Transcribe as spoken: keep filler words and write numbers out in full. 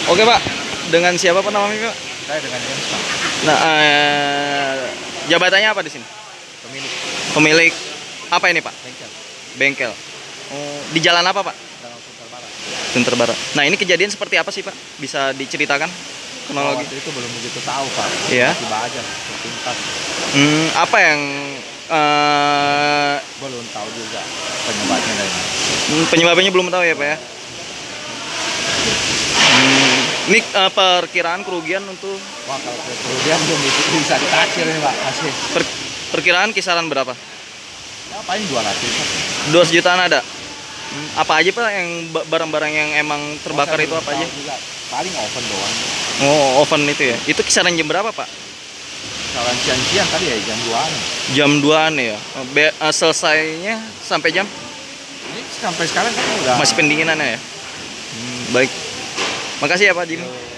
Oke Pak, dengan siapa Pak namanya Pak? Saya dengan James Pak. Nah, eh, jabatannya apa di sini? Pemilik Pemilik apa ini Pak? bengkel Bengkel. Oh, di jalan apa Pak? Danau Sunter Barat. Sunter Barat. Nah ini kejadian seperti apa sih Pak? Bisa diceritakan Oh, kronologi? waktu itu belum begitu tahu Pak. Iya. Tiba aja sepintas. Hmm, apa yang eh, Belum tahu juga penyebabnya dari mana. hmm, penyebabnya belum tahu ya Pak ya? Hmm, ini eh, perkiraan kerugian untuk Wah kalau kerugian belum bisa, bisa ditaksir nih Pak. Masih. per- perkiraan kisaran berapa? Ya paling dua ratus. dua ratus jutaan ada. Hmm, apa aja Pak yang ba- barang-barang yang emang terbakar itu apa aja? Juga. Paling oven doang. Oh, oven itu ya. Itu kisaran jam berapa Pak? Kalau siang-siang tadi ya jam duaan. Jam duaan ya. Oh, Be- eh, selesainya sampai jam Ini sampai sekarang kan udah masih pendinginannya ya. Hmm, baik. Makasih ya Pak Jimmy.